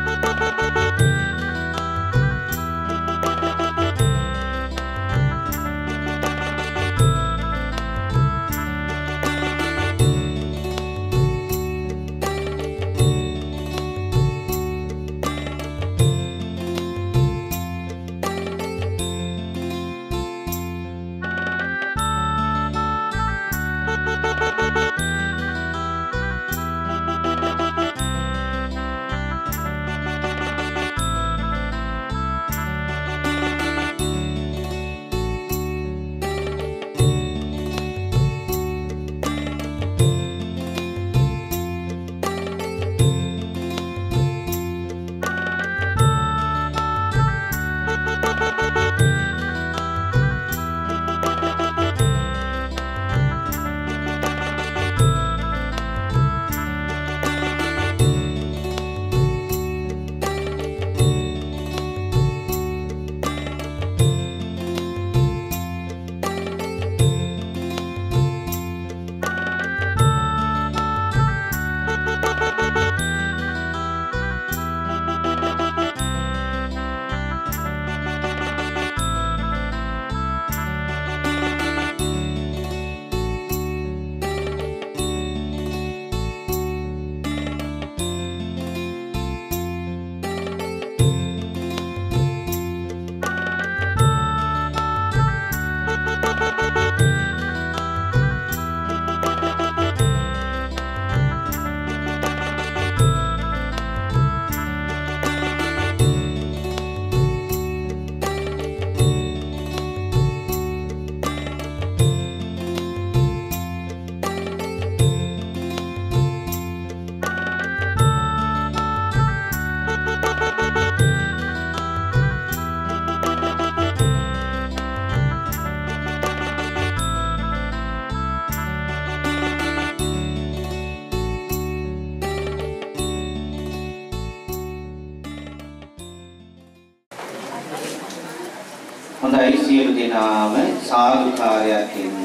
හොඳයි සියලු දෙනාම සාදුකාරයක් දෙන්න.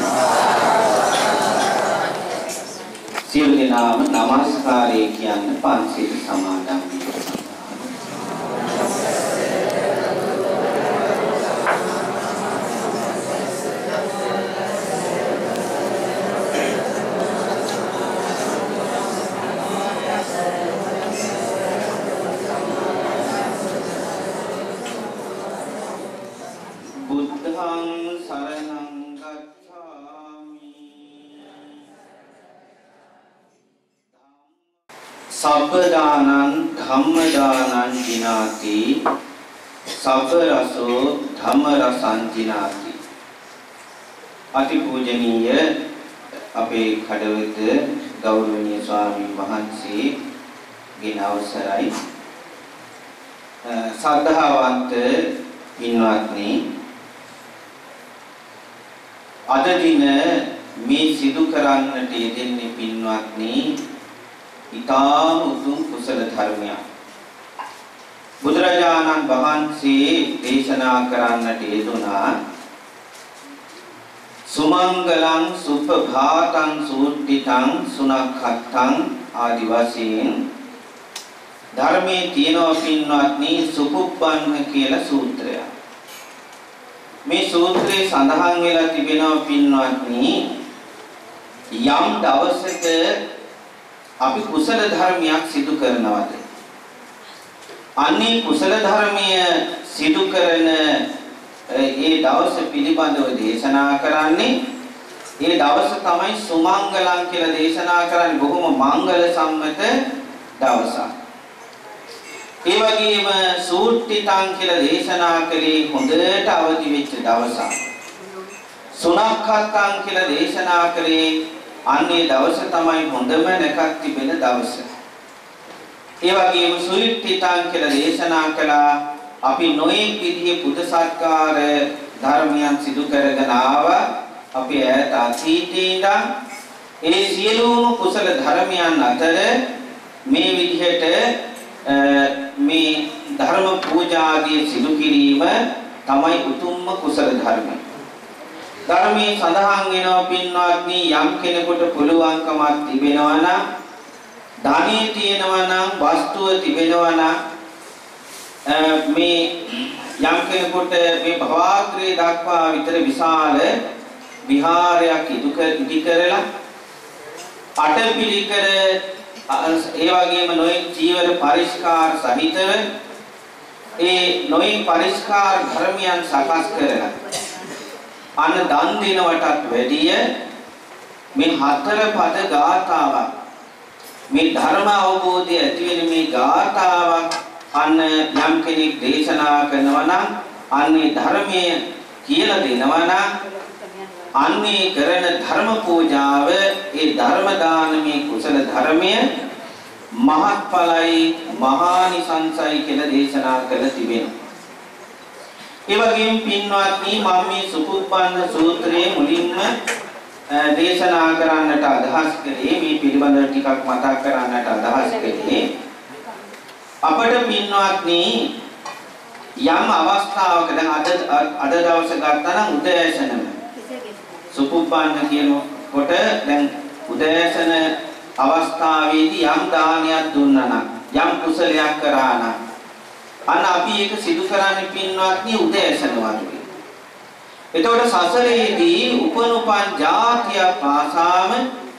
සියලු දෙනාම නමස්කාරය කියන්න පන්සිල් සමාදන් වෙන්න. Sabdanan dhammadanam jinati sabaraso dhammarasam jinati අති පූජනීය අපේ කඩවත ගෞරවනීය ස්වාමීන් වහන්සේගේ අවසරයි සද්ධාවන්ත පින්වත්නි අද දින මේ සිදු කරන්නට යෙදෙන්නේ පින්වත්නි ඊටාම උතුම් කුසල ධර්මයක් බුදුරජාණන් වහන්සේ දේශනා කරන්නට යෙදුනා සුමංගලං සුපභාතං සූට්ඨිතං සුනක්ඛත්තං ආදි වශයෙන් ධර්මයේ තියෙනවා පින්වත්නි සුකුප්පන්න කියලා සූත්‍රයක් මේ සූත්‍රයේ සඳහන් වෙලා තිබෙනවා පින්වත්නි යම් දවසක අපි කුසල ධර්මයක් සිදු කරනවාද අන්නේ කුසල ධර්මය සිදු කරන ඒ දවස පිළිබඳව දේශනා කරන්නේ ඒ දවස තමයි සුමංගලං කියලා දේශනා කරන්නේ බොහොම මංගල සම්මත දවසක් ඒ වගේම සූට්ඨිතං කියලා දේශනා කළේ හොඳට අවදි වෙච්ච දවසක් සුනක්ඛත්තං කියලා දේශනා කළේ අන්නේ දවස තමයි හොඳම නැකක් තිබෙන දවස. ඒ වගේම සුවිට්ඨිතං කියලා දේශනා කළා අපි නොයෙක් විදිහේ බුද්ධ සත්කාර ධර්මයන් සිදු කරගෙන ආවා. අපි ඈත අතීතේ ඉඳන් ඒ සියලුම කුසල ධර්මයන් අතර මේ විදිහට මේ ධර්ම පූජා ආදී සිදු කිරීම තමයි උතුම්ම කුසල ධර්මය. ධර්මයේ සඳහන් වෙනවා පින්වත්නි යම් කෙනෙකුට පුළුවන්කමක් තිබෙනවා නම් ධනෙ තියෙනවා නම් වස්තුව තිබෙනවා නම් මේ යම් කෙනෙකුට මේ භවග්‍රේ දක්වා විතර විශාල විහාරයක් ඉදි කරලා අටපිරිකර ඒ වගේම නොයෙක් ජීවර පරිස්කාර සහිතව ඒ නොයෙක් පරිස්කාර ධර්මයන් සකස් කරලා අන්න දන් දෙනවටත් වැඩිය මේ හතර පද ගාථාවක් මේ ධර්ම අවබෝධය ඇති වෙන මේ ගාථාවක් අන්න යම් කෙනෙක් දේශනා කරනවා නම් අන්නේ ධර්මයේ කියලා දෙනවා නම් අන්නේ කරන ධර්ම පූජාව ඒ ධර්ම දානමේ කුසල ධර්මය මහත්ඵලයි මහානිසංසයි කියලා දේශනා කළ තිබෙනවා. ඒ වගේම පින්වත්නි මම මේ සුකුප්පන්න සූත්‍රයේ මුලින්ම දේශනා කරන්නට අදහස් කළේ මේ පිළිබඳව ටිකක් මතක් කරන්නට අදහස් කළේ අපට පින්වත්නි යම් අවස්ථාවක දැන් අද දවසේ ගත්තා නම් උදෑසනම සුකුප්පන්න කියනකොට දැන් උදෑසන අවස්ථාවේදී යම් දානයක් දුන්නා නම් යම් කුසලයක් කරා නම් අන්න අපි ඒක සිදු කරන්නේ පින්වත්නි උදෑසන වගේ. එතකොට සසරේදී උපනුපන් ජාතිය පාසාම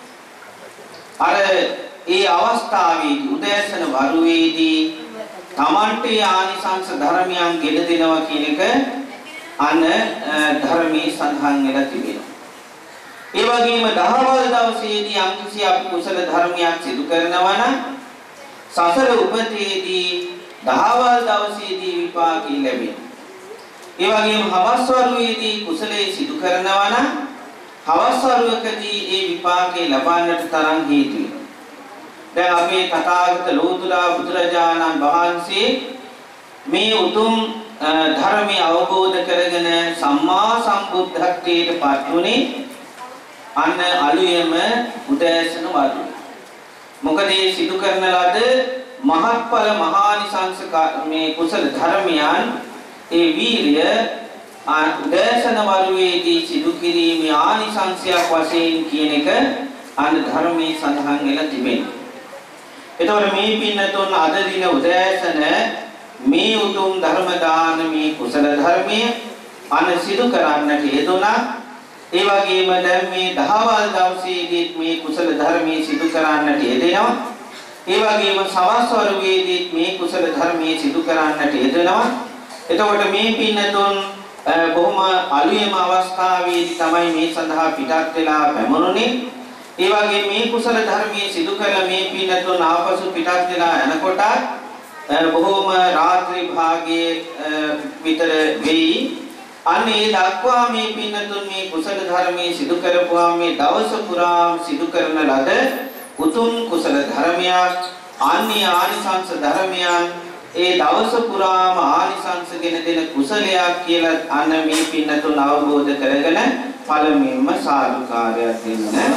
අර ඒ අවස්ථාවේදී උදෑසන වරුවේදී තමන්ට ආනිසංස ධර්මයන් ගෙඩ දෙනවා කියන එක අන්න ධර්මයේ සඳහන් වෙලා තිබෙනවා. ඒ වගේම දහවල් දවසේදී යම්කිසි අපි කුසල ධර්මයක් සිදු කරනවා නම් සසර උපතේදී දහවල් දවසේදී විපාක ලැබෙනවා. ඒ වගේම හවස් වරුවේදී කුසලයේ සිදු කරනවා නම් හවස් වරුවකදී ඒ විපාකේ ලබන්නට තරම් හේතු වෙනවා. දැන් අපේ තථාගත ලෝතුරා බුදුරජාණන් වහන්සේ මේ උතුම් ධර්මය අවබෝධ කරගෙන සම්මා සම්බුද්ධත්වයට පත් වුණේ අන්න අලුයම උදෑසන වරුවේ. මොකද මේ සිදු කරන ලද මහත්ඵල මහානිසංස මේ කුසල ධර්මයන් ඒ වීර්ය උදෑසන වරුවේදී සිදු කිරීමේ ආනිසංසයක් වශයෙන් කියන එක අන්න ධර්මයේ සඳහන් වෙලා තිබෙනවා. එතකොට මේ පින්නතුන් අද දින උදෑසන මේ උතුම් ධර්ම දානමේ කුසල ධර්මයේ අන්න සිදු කරන්නට යෙදුණා. ඒ වගේම දැන් මේ දහවල් දවසේදී මේ කුසල ධර්මයේ සිදු කරන්නට යෙදෙනවා. ඒ වගේම සවස් වරුවේදී මේ කුසල ධර්මයේ සිදු කරන්නට යෙදෙනවා. එතකොට මේ පින්නතුන් බොහොම අලුයම අවස්ථාවේදී තමයි මේ සඳහා පිටත් වෙලා පැමුණුනේ. ඒ වගේ මේ කුසල ධර්මයේ සිදු කළ මේ පින්නතුන් ආපසු පිටත් වෙලා යනකොට බොහොම රාත්‍රී භාගයේ විතර වෙයි. අනේ දක්වා මේ පින්නතුන් මේ කුසල ධර්මයේ සිදු කරපුවා මේ දවස පුරාම සිදු කරන ලද උතුම් කුසල ධර්මයක් අන්‍ය ආනිසංස ධර්මයන් ඒ දවස පුරාම ආනිසංසගෙන දෙන කුසලයක් කියලා අන්න මේ පින්නතුන් අවබෝධ කරගෙන පළමුවෙන්ම සාදුකාරයක් දෙන්න.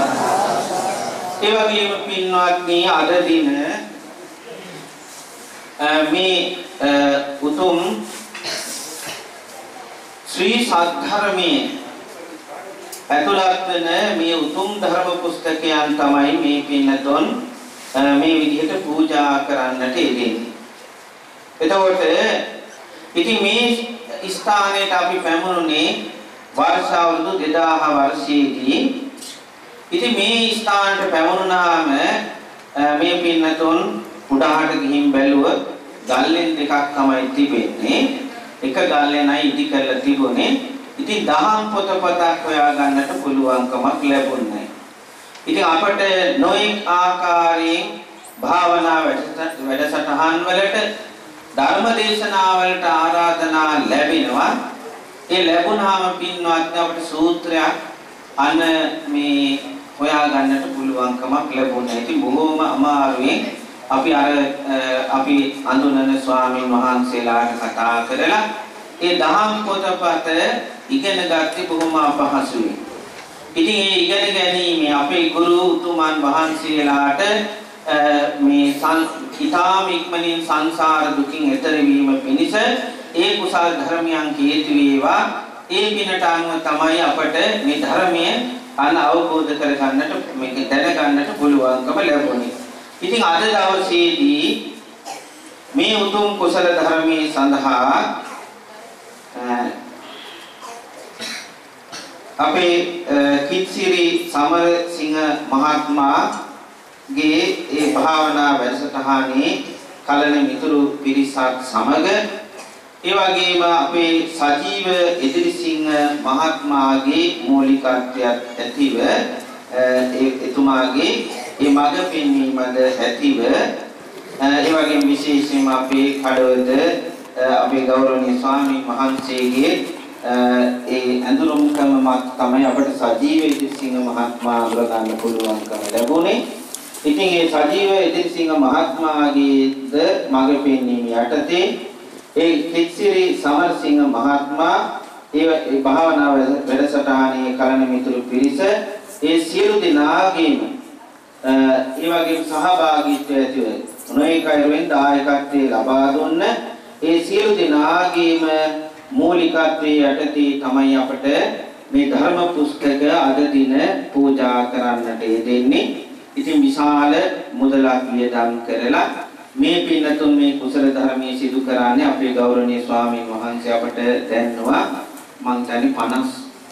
ඒ වගේම පින්වත්නි අද දින මේ උතුම් ශ්‍රී සද්ධර්මයේ ඇතුළත් වෙන මේ උතුම් ධර්ම පුස්තකයන් තමයි මේ පින්නතුන් මේ විදිහට පූජා කරන්නට යෙදෙන්නේ. එතකොට ඉතින් මේ ස්ථානයට අපි පැමුණුනේ වර්ෂ අවුරුදු 2000 වර්ෂයේදී. ඉතින් මේ ස්ථානට පැමුණුනාම මේ පින්නතුන් උඩහට ගිහින් බැලුවොත් ගල්ලෙන් දෙකක් තමයි තිබෙන්නේ. එක ගල්ලෙනයි ඉදි කරලා තිබුණේ. ඉතින් දහම් පොතපතක් හොයා ගන්නට පුළුවන්කමක් ලැබුණේ. ඉතින් අපට නොඑක් ආකාරයෙන් භාවනා වැඩසටහන් වලට ධර්ම දේශනා වලට ආරාධනා ලැබෙනවා. ඒ ලැබුණාම පින්වත් අපට සූත්‍රයක් අන්න මේ හොයා ගන්නට පුළුවන්කමක් ලැබුණා. ඉතින් බොහොම අමාරුවෙන් අපි අඳුනන ස්වාමීන් වහන්සේලාට කතා කරලා ඒ දහම් පොතපත ඉගෙන ගත්තේ බොහොම අපහසුයි. ඉතින් ඒ ඉගෙන ගැනීම අපේ ගුරු උතුමන් වහන්සේලාට මේ ඊ타ම ඉක්මනින් සංසාර දුකින් එතර වීම පිණිස ඒ කුසල ධර්මයන් හේතු වේවා. ඒ පිනට අනුව තමයි අපට මේ ධර්මය අවබෝධ කරගන්නට මේක දැනගන්නට පුළුවන්කම ලැබුණේ. ඉතින් අද දවසේදී මේ උතුම් කුසල ධර්මයේ සඳහා අපේ කිත්සිරි සමරසිංහ මහත්මයාගේ ඒ භාවනා වැඩසටහනේ කලන මිතුරු පිරිසත් සමග ඒ වගේම අපේ සජීව ඉදිරිසිංහ මහත්මයාගේ මූලිකත්වයක් ඇතිව එතුමාගේ මේ මඟ පෙන්වීමද ඇතිව ඒ වගේම විශේෂයෙන්ම අපේ කඩවත අපේ ගෞරවනීය ස්වාමීන් වහන්සේගේ ඒ අඳුරුම්කම මත තමයි අපට සජීව ඉදිරිසිංහ මහත්මයා අඳුරගන්න පුළුවන්කම ලැබුණේ. ඉතින් ඒ සජීව ඉදිරිසිංහ මහත්මයාගේද මඟ පෙන්වීම යටතේ ඒ කිත්සිරි සමරසිංහ මහත්මයා ඒ භාවනා වැඩසටහනේ කලන මිතුරු පිරිස ඒ සියලු දෙනාගේම ඒ වගේම සහභාගීත්වය ඇතිව නොයෙකුයින් දායකත්වයේ ලබා දුන්න ඒ සියලු දෙනාගේම මූලිකත්වයේ යටතේ තමයි අපට මේ ධර්ම පුස්තක අද දින පූජා කරන්නට යෙදෙන්නේ. ඉතින් විශාල මුදලක් වියදම් කරලා මේ පින්නතුන් මේ කුසල ධර්මයේ සිදු කරන්නේ අපේ ගෞරවනීය ස්වාමීන් වහන්සේ අපට දැන්නවා මං කියන්නේ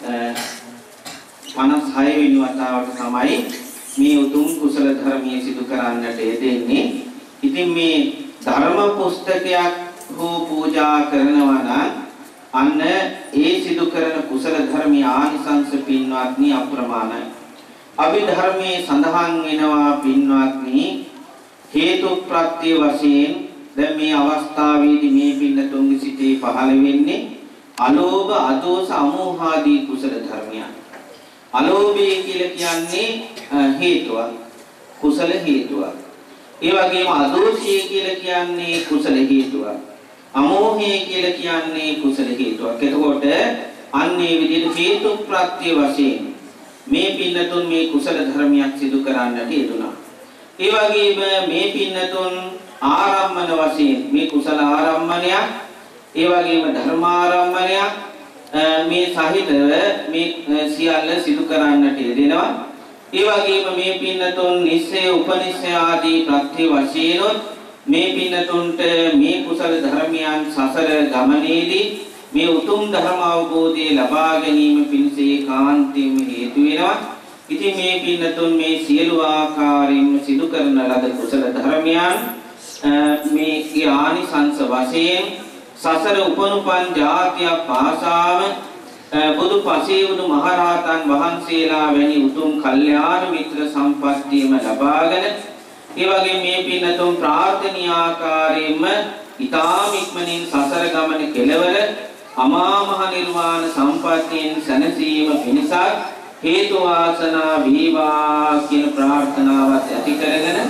56 වෙනි වතාවට තමයි මේ උතුම් කුසල ධර්මයේ සිදු කරන්නට යෙදෙන්නේ. ඉතින් මේ ධර්ම පුස්තකයක් හෝ පූජා කරනවා නම් අන්න ඒ සිදු කරන කුසල ධර්මී ආනිසංස පින්වත්නි අප්‍රමාණයි. අභිධර්මයේ සඳහන් වෙනවා පින්වත්නි හේතු ප්‍රත්‍ය වශයෙන් දැන් මේ අවස්ථාවේදී මේ පින්නතුන්ගේ සිටේ පහළ වෙන්නේ අලෝභ අදෝස අමෝහාදී කුසල ධර්මයන්. අලෝභය කියලා කියන්නේ හේතුවක් කුසල හේතුවක්. ඒ වගේම අදෝෂය කියලා කියන්නේ කුසල හේතුවක්. අමෝහය කියලා කියන්නේ කුසල හේතුවක්. එතකොට අන්නේ විදිහට හේතු ප්‍රත්‍ය වශයෙන් මේ පින්නතුන් මේ කුසල ධර්මයක් සිදු කරන්නට යෙදුණා. ඒ වගේම මේ පින්නතුන් ආරම්මන වශයෙන් මේ කුසල ආරම්මනයක් ඒ වගේම ධර්මාරම්මනයක් මේ සහිතව මේ සියල්ල සිදු කරන්නට යෙදෙනවා. ඒ වගේම මේ පින්නතුන් නිස්සය උපනිස්සය ආදී ප්‍රත්‍ය වශයෙන් මේ පින්නතුන්ට මේ කුසල ධර්මයන් සසර ගමනේදී මේ උතුම් ධර්ම අවබෝධය ලබා ගැනීම පිණිස ඒකාන්තයෙන්ම හේතු වෙනවා. ඉතින් මේ පින්නතුන් මේ සියලු ආකාරයෙන්ම සිදු කරන ලද කුසල ධර්මයන් මේ ආනිසංස වශයෙන් සසර උපනුපන් ජාතිය පාසාම බුදු පසේවුණු මහරහතන් වහන්සේලා වැනි උතුම් කල්යාණ මිත්‍ර සම්පත්තියම ලබාගෙන ඒ වගේ මේ පින්නතුන් ප්‍රාර්ථනීය ආකාරයෙන්ම ඊ타ම ඉක්මනින් සසර ගමන කෙලවර අමා මහ නිර්වාණ සම්පත්තියෙන් සැනසීම පිණිස හේතු වාසනා වේවා කියන ප්‍රාර්ථනාවත් ඇති කරගෙන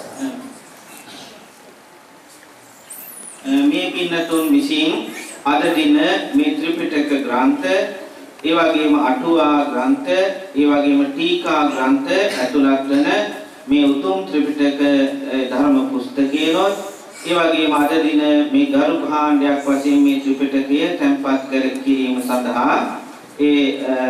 මේ පින්නතුන් විසින් අද දින මේ ත්‍රිපිටක ග්‍රන්ථ ඒ වගේම අටුවා ග්‍රන්ථ ඒ වගේම ටීකා ග්‍රන්ථ ඇතුළත් වන මේ උතුම් ත්‍රිපිටක ධර්ම පුස්තකයනොත් ඒ වගේම අද දින මේ ගරු භාණ්ඩයක් වශයෙන් මේ ත්‍රිපිටකය තැන්පත් කර කිරීම සඳහා ඒ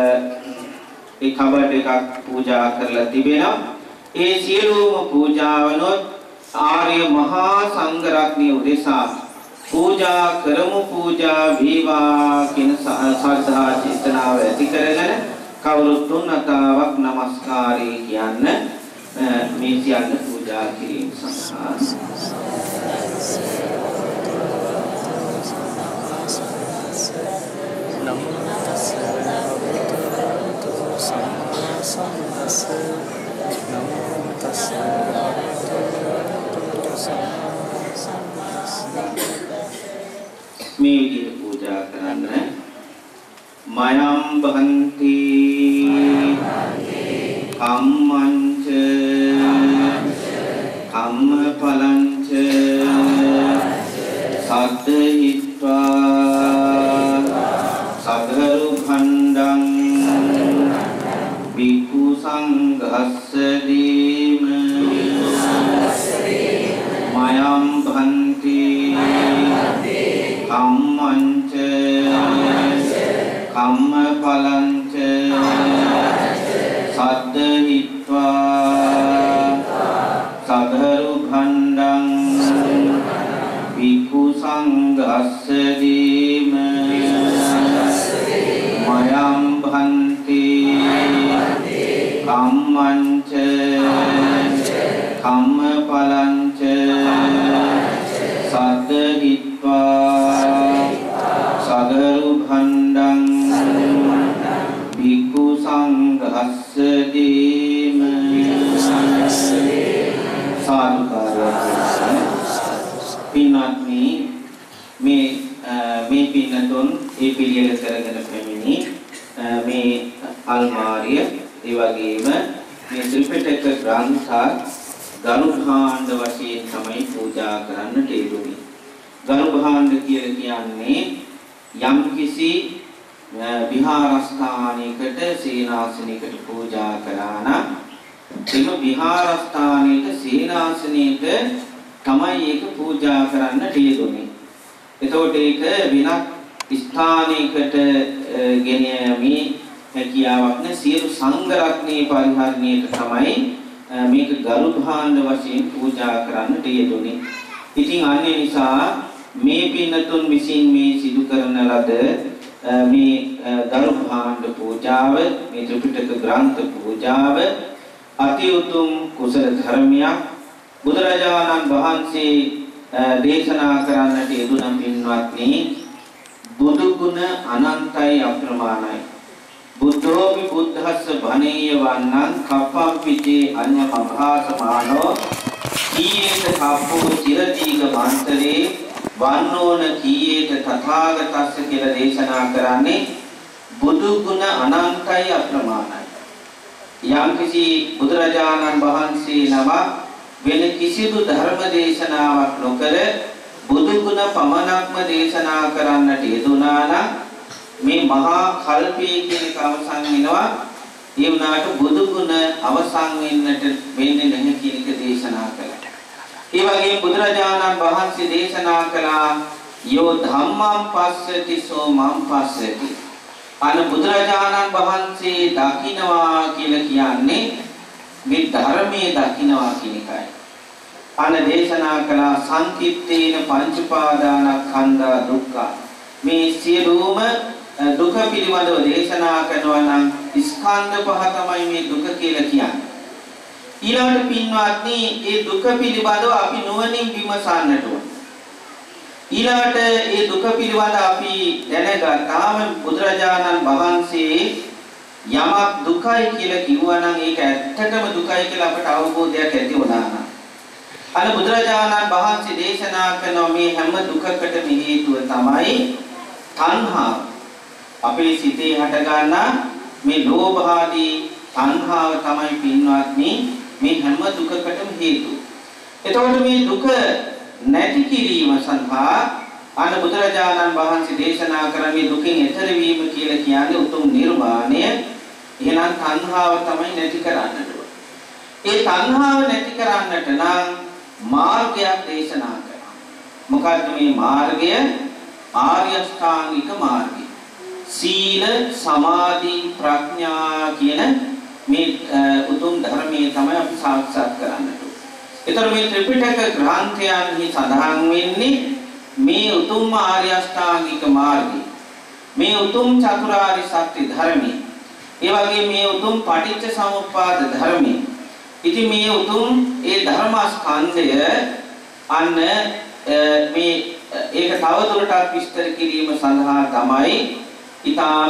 කබඩ් එකක් පූජා කරලා තිබෙනවා. ඒ සියලුම පූජාවනොත් ආර්ය මහා සංඝ රත්නය උදෙසා පූජා කරමු පූජා වේවා කියන ශ්‍රද්ධා චේතනාව ඇති කරගෙන කවුරුත් තුන්වතාවක් নমස්කාරය කියන්න මේ සියල්ල පූජා කිරීම සඳහා නමෝ තස්ස භගවතු සම්මා සම්බුද්දස්ස නමෝ තස්ස භගවතු සම්මා සම්බුද්දස්ස මේ විදිහට පූජා කරන්න මයම් භන්ති කම්මංච කම්මඵලංච සද්දහිත්වා සගරු භණ්ඩං භික්ඛු සංඝස්ස දීම මයම් භන්ති කම්මංච කම්මඵලංච සද්දහිත්වා සගරු සංඝස්ස දීම මයං භන්ති කම්මංච කම්මඵලංච සද්දහිත්වා සගරු භණ්ඩං භික්ඛු සංඝස්ස දීම සාදුකාරය පින්වත්නි මේ පින්නතුන් ඒ පිළියෙල කරගෙන පැමිණි මේ අල්මාරිය ඒ වගේම මේ ත්‍රිපිටක ග්‍රන්ථ ගරුභාණ්ඩ වශයෙන් තමයි පූජා කරන්නට යෙදුනේ. ගරුභාණ්ඩ කියලා කියන්නේ යම්කිසි විහාරස්ථානයකට සීනාසනයකට පූජා කළා නම් එම විහාරස්ථානයේ සීනාසනයේට තමයි ඒක පූජා කරන්නට යෙදුනේ. එතකොට ඒක වෙනත් ස්ථානයකට ගෙන යමි හැකියාවක් නැ සියලු සංඝ රත්නයේ පරිහරණයට තමයි මේක ගරුභාණ්ඩ වශයෙන් පූජා කරන්නට යෙදුනේ. ඉතින් අන්න නිසා මේ පින්නතුන් විසින් මේ සිදු කරන ලද මේ ගරුභාණ්ඩ පූජාව මේ ත්‍රිපිටක ග්‍රන්ථ පූජාව අති උතුම් කුසල ධර්මයක්. බුදුරජාණන් වහන්සේ දේශනා කරන්නට යෙදුන පින්වත්නි බුදු ගුණ අනන්තයි අප්‍රමාණයි. බුද්ධෝපි බුද්ධස්ස භණේය වන්නං කප්පම් පිටේ අඤ්ඤමභාසමානෝ කීයේත කප්පෝ චිරදීග මන්තරේ වන්නෝන කීයේත තථාගතස්ස කියලා දේශනා කරන්නේ බුදු ගුණ අනන්තයි අප්‍රමාණයි. යම්කිසි බුදුරජාණන් වහන්සේ නම වෙන කිසිදු ධර්ම දේශනාවක් නොකර බුදු ගුණ පමණක්ම දේශනා කරන්නට යෙදුනා නම් මේ මහා කල්පයේ කියන අවසන් වෙනවා. ඒ වුණාට බුදු ගුණ අවසන් වෙන්නට වෙන්නේ නැහැ කියන එක දේශනා කළා. ඒ වගේම බුදුරජාණන් වහන්සේ දේශනා කළා යෝ ධම්මං පස්සති සෝ මං පස්සති. අන බුදුරජාණන් වහන්සේ දකින්නවා කියලා කියන්නේ මේ ධර්මයේ දකින්නවා කියන එකයි. අන දේශනා කළා සංකිට්ඨේන පංච උපාදානස්කන්ධා දුක්ඛ. මේ සියලුම දුක පිළිබඳව දේශනා කරනවා නම් ස්කන්ධ පහ තමයි මේ දුක කියලා කියන්නේ. ඊළඟට පින්වත්නි මේ දුක පිළිබඳව අපි නුවණින් විමසන්නට ඕන. ඊළඟට මේ දුක පිළිබඳව අපි දැනගත්තාම බුදුරජාණන් වහන්සේ යමක් දුකයි කියලා කිව්වා නම් ඒක ඇත්තටම දුකයි කියලා අපට අවබෝධයක් ඇති වුණා නම් අර බුදුරජාණන් වහන්සේ දේශනා කරන මේ හැම දුකකටම හේතුව තමයි තණ්හාව. අපේ සිතේ හට ගන්න මේ ලෝභ ආදී තණ්හාව තමයි පින්වත්නි මේ හැම දුකකටම හේතුව. එතකොට මේ දුක නැති කිරීම සඳහා අන බුදුරජාණන් වහන්සේ දේශනා කරන මේ දුකින් එතර වීම කියලා කියන්නේ උතුම් නිර්වාණය. එහෙනම් තණ්හාව තමයි නැති කරන්නට ඕන. ඒ තණ්හාව නැති කරන්නට නම් මාර්ගයක් දේශනා කරනවා. මොකක්ද මේ මාර්ගය? ආර්ය අෂ්ටාංගික මාර්ගය. සීල, සමාධි, ප්‍රඥා කියන මේ උතුම් ධර්මයේ තමයි අපි සාක්ෂාත් කරන්නට ඕන. ඒතර මේ ත්‍රිපිටක ග්‍රන්ථයන්හි සඳහන් වෙන්නේ මේ උතුම් ආර්ය අෂ්ටාංගික මාර්ගය. මේ උතුම් චතුරාර්ය සත්‍ය ධර්මය. ඒ වගේ මේ උතුම් පටිච්ච සමුප්පාද ධර්මය. ඉතින් මේ උතුම් ඒ ධර්මස්කන්ධය අන්න මේ ඒක තවදුරටත් විස්තර කිරීම සඳහා තමයි ඊටාම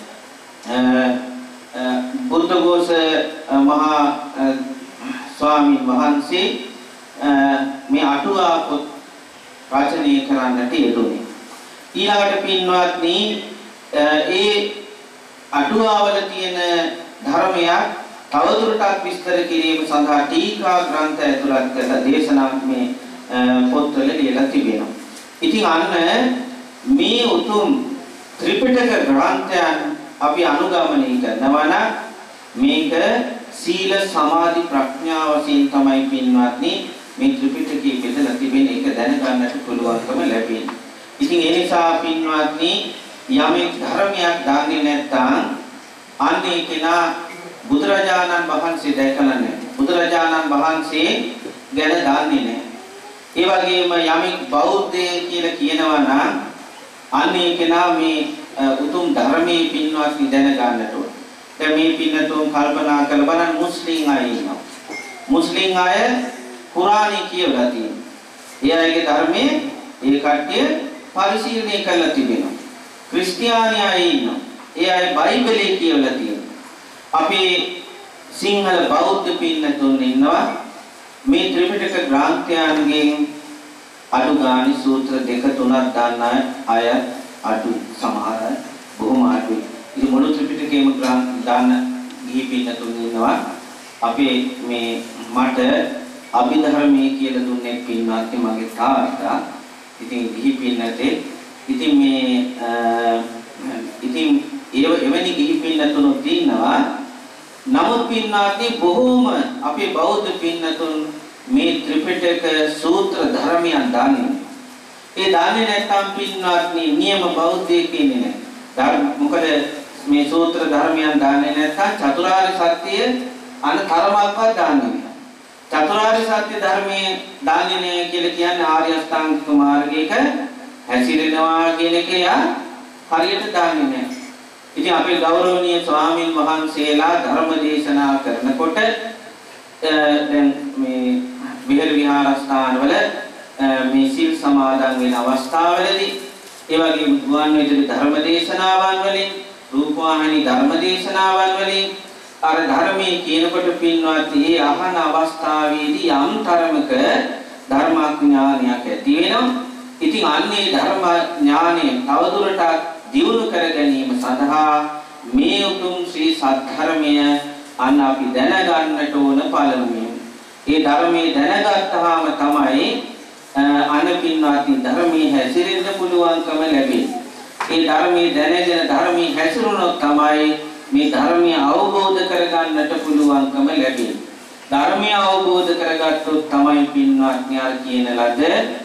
බුද්ධඝෝෂ මහා ස්වාමීන් වහන්සේ මේ අටුවා පොත් රචනය කරන්නට යෙදුනේ. ඊළඟට පින්වත්නි ඒ අටුවාවල තියෙන ධර්මයක් තවදුරටත් විස්තර කිරීම සඳහා ටීකා ග්‍රන්ථ ඇතුළත් කළ දේශනා මේ පොත්වල ලියලා තිබෙනවා. ඉතින් අන්න මේ උතුම් ත්‍රිපිටක ග්‍රන්ථයන් අපි අනුගමනය කරනවා නම් මේක සීල සමාධි ප්‍රඥා වශයෙන් තමයි පින්වත්නි මේ ත්‍රිපිටකයේ බෙදලා තිබෙන එක දැනගන්නට පුළුවන්කම ලැබෙන්නේ. ඉතින් ඒ නිසා පින්වත්නි යමෙක් ධර්මයක් දන්නේ නැත්නම් අන්නේ කෙනා බුදුරජාණන් වහන්සේ දැකලා නැහැ. බුදුරජාණන් වහන්සේ ගැන දන්නේ නැහැ. ඒ වගේම යමෙක් බෞද්ධයෙක් කියලා කියනවා නම් අන්නේ කෙනා මේ උතුම් ධර්මයේ පින්වත් දැන ගන්නට ඕන. දැන් මේ පින්නතුන් කල්පනා කරලා බලන්න මුස්ලිම් අය ඉන්නවා. මුස්ලිම් අය කුරානය කියවලා තියෙනවා. ඒ අයගේ ධර්මයේ ඒ කට්ටිය පරිශීලනය කරලා තිබෙනවා. ක්‍රිස්තියානි අය ඉන්නවා. ඒ අය බයිබලයේ කියවලා තියෙනවා. අපේ සිංහල බෞද්ධ පින්නතුන් ඉන්නවා. මේ ත්‍රිපිටක ග්‍රන්ථයන්ගෙන් අඩු ගානේ සූත්‍ර 2-3ක් දන්න අය අඩු සමහර බොහොම අඩුයි. ඉතින් මුළු ත්‍රිපිටකයේම ග්‍රන්ථ දාන ගිහි පින්නතුන් ඉන්නවා. අපේ මේ මට අභිධර්මයේ කියලා දුන්නේ පින්වත් මගේ තාත්තා. ඉතින් ගිහි පින්නතේ ඉතින් මේ ඉතින් එවැනි ගිහි පින්නතුන් ඉන්නවා. නමුත් පින්නාදී බොහෝම අපේ බෞද්ධ පින්නතුන් මේ ත්‍රිපිටක සූත්‍ර ධර්මයන් දන්නේ. ඒ දන්නේ නැත්නම් පින්නාදී නියම බෞද්ධයෙක් කියන්නේ නැහැ. මොකද මේ සූත්‍ර ධර්මයන් දන්නේ නැත්නම් චතුරාර්ය සත්‍ය අනතරමක්වත් දන්නේ නැහැ. චතුරාර්ය සත්‍ය ධර්මයේ දන්නේ නැහැ කියලා කියන්නේ ආර්ය අෂ්ටාංගික මාර්ගයක හැසිරෙනවා කියන එක හරියට දන්නේ නැහැ. ඉතින් අපේ ගෞරවනීය ස්වාමින් වහන්සේලා ධර්ම දේශනා කරනකොට දැන් මේ විහෙර විහාරස්ථානවල මේ සීල් සමාදන් වෙන අවස්ථාවලදී ඒ වගේම ගුවන් විදුලි ධර්ම දේශනාවන් වලින් රූපවාහිනී ධර්ම දේශනාවන් වලින් අර ධර්මයේ කියනකොට පින්වත් මේ අහන අවස්ථාවේදී යම් තරමක ධර්මාඥානයක් ඇති වෙනවා. ඉතින් අන්නේ ධර්ම ඥානය තවදුරටත් දියුණු කර ගැනීම සඳහා මේ උතුම් ශ්‍රී සද්ධර්මය අන්න අපි දැනගන්නට ඕන පළමුවෙන්. ඒ ධර්මයේ දැනගත්තාම තමයි අනපින්වාදී ධර්මයේ හැසිරෙන්න පුළුවන්කම ලැබෙන්නේ. ඒ ධර්මයේ දැනගෙන ධර්මයේ හැසිරුණොත් තමයි මේ ධර්මය අවබෝධ කරගන්නට පුළුවන්කම ලැබෙන්නේ. ධර්මය අවබෝධ කරගත්තොත් තමයි පින්වත්නි අර කියන ලද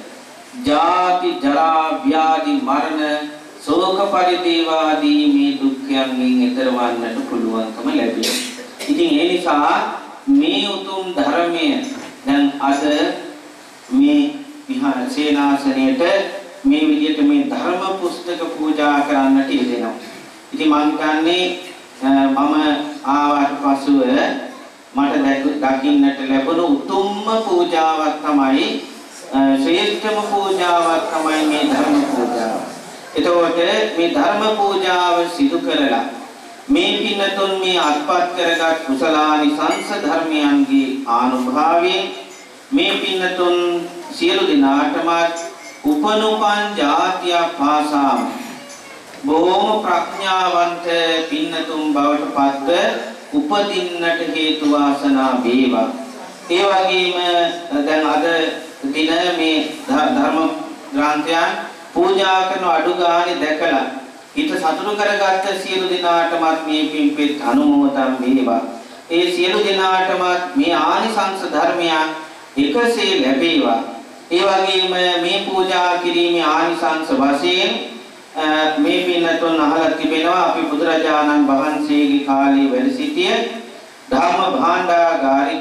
ජාති ජරා ව්‍යාධි මරණ ශෝක පරිදේවාදී මේ දුක්ඛයන්ගෙන් ඈතර වන්නට පුළුවන්කම ලැබෙනවා. ඉතින් ඒ නිසා මේ උතුම් ධර්මය දැන් අද මේ විහාර සේනාසනයේට මේ විදිහට මේ ධර්ම පුස්තක පූජා කරන්නට යෙදෙනවා. ඉතින් මම හිතන්නේ මම ආවට පසුව මට දකින්නට ලැබුණු උතුම්ම පූජාවක් තමයි ශ්‍රේෂ්ඨම පූජාවක් තමයි මේ ධර්ම පූජාව. එතකොට මේ ධර්ම පූජාව සිදු කරලා මේ පින්නතුන් මේ අත්පත් කරගත් කුසලානිසංස ධර්මයන්ගේ ආනුභාවයෙන් මේ පින්නතුන් සියලු දෙනාටම උපනුපන් ජාතිය පාසාම බොහෝම ප්‍රඥාවන්ත පින්නතුන් බවට පත්ව උපදින්නට හේතු වාසනා වේවා. ඒ වගේම දැන් අද දින මේ ධර්ම ග්‍රන්ථයන් පූජා කරන අඩු ගානේ දැකලා හිත සතුටු කරගත්ත සියලු දෙනාටමත් මේ පින්පෙත් අනුමෝදන් වේවා. ඒ සියලු දෙනාටමත් මේ ආනිසංස ධර්මයන් එකසේ ලැබේවා. ඒ වගේම මේ පූජා කිරීමේ ආනිසංස වශයෙන් මේ පින්නතුන් අහලා තිබෙනවා අපි බුදුරජාණන් වහන්සේගේ කාලේ වැඩ සිටිය ධර්ම භාණ්ඩාගාරික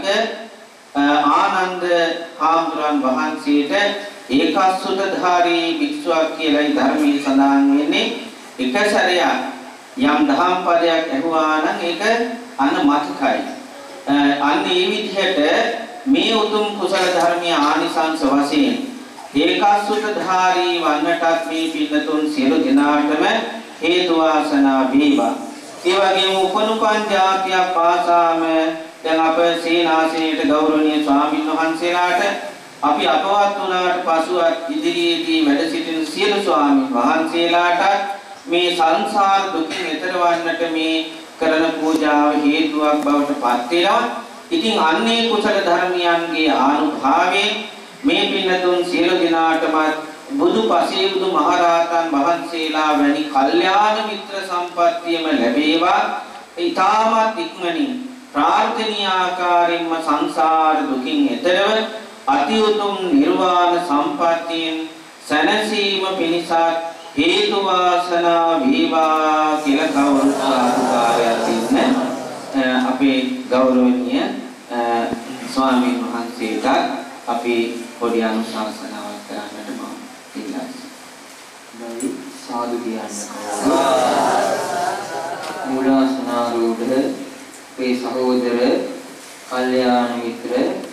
ආනන්ද හාමුදුරන් වහන්සේට ඒකසුතධාරී භික්ෂුවක් කියලායි ධර්මයේ සඳහන් වෙන්නේ. එක සැරයක් යම් දහම් පදයක් ඇහුවා නම් ඒක අන්න මතකයි. අන්න මේ විදිහට මේ උතුම් කුසල ධර්මයේ ආනිසංස වශයෙන් ඒකසුතධාරී වන්නටත් මේ පින්නතුන් සියලු දෙනාටම හේතු වාසනා වේවා. ඒ වගේම උපනුපන් ජාතිය පාසාම දැන් අප සීනාසනයේ ගෞරවනීය ස්වාමීන් වහන්සේලාට අපි අපවත් වුණාට පසුවත් ඉදිරියේදී වැඩ සිටින සියලු ස්වාමීන් වහන්සේලාට මේ සංසාර දුකින් ඈතර වන්නට මේ කරන පූජාව හේතුවක් බවට පත් වෙනවා. ඉතින් අන්නේ කුසල ධර්මයන්ගේ ආනුභාවයෙන් මේ පින්නතුන් සියලු දෙනාටම බුදුපසේ බුදු මහරහතන් වහන්සේලා වැනි කල්යාණ මිත්‍ර සම්පත්තියම ලැබේවා. ඊටමත් ඉක්මනින් ප්‍රාර්ථනීය ආකාරයෙන්ම සංසාර දුකින් ඈතරව අති උතුම් නිර්වාණ සම්පත්තියෙන් සැනසීම පිණිස හේතු වාසනා වේවා කියලා කවුරුත් ඉන්න අපේ ගෞරවනීය ස්වාමීන් වහන්සේට අපි පොඩි අනුශාසනාවක් කරන්නට මම ඉල්ලා සිටිනවා. සාදු කියන්න. මූලාසනාරූඪ මේ සහෝදර කල්යාණ මිත්‍ර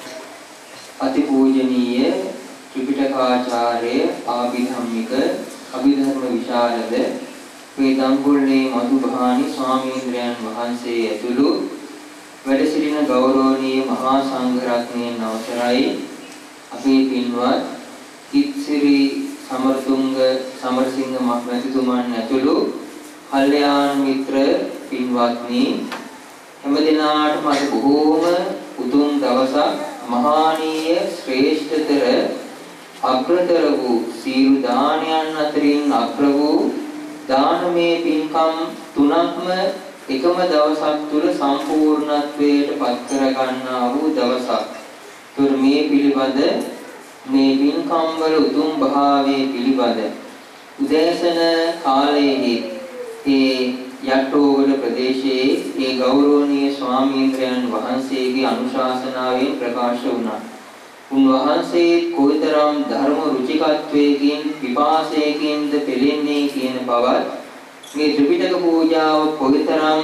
අතිපූජනීය ත්‍රිපිටකාචාර්ය ආභිධම්මික අභිධර්ම විශාරද මේ දම්පොල්ලේ මధుභානි ස්වාමීන්ද්‍රයන් වහන්සේ ඇතුළු වැඩ සිටින ගෞරවනීය මහා සංඝරත්නයන් අවසරයි අපේ පින්වත් කිත්සිරි සමරතුංග සමරසිංහ මහත්මතුමන් ඇතුළු කල්යාණ මිත්‍ර පින්වත්නි හැමදිනාටම අද බොහෝම උතුම් දවසක් මහානීය ශ්‍රේෂ්ඨතර අග්‍රතර වූ සීල දානයන් අතරින් අග්‍ර වූ දානමය පින්කම් තුනක්ම එකම දවසක් තුල සම්පූර්ණත්වයට පත් කර ගන්නා වූ දවසක්. තුර මේ පිළිබඳ මේ පින්කම් වල උතුම් භාවයේ පිළිබඳ උදෑසන කාලයේ ඒ යට්ටෝවල ප්‍රදේශයේ ඒ ගෞරවනීය ස්වාමීන්ද්‍රයන් වහන්සේගේ අනුශාසනාවෙන් ප්‍රකාශ වුණා. උන්වහන්සේ කොයිතරම් ධර්ම රුචිකත්වයෙන් විපාසයෙන් පෙළෙන්නේ කියන බවත් මේ ත්‍රිපිටක පූජාව කොයිතරම්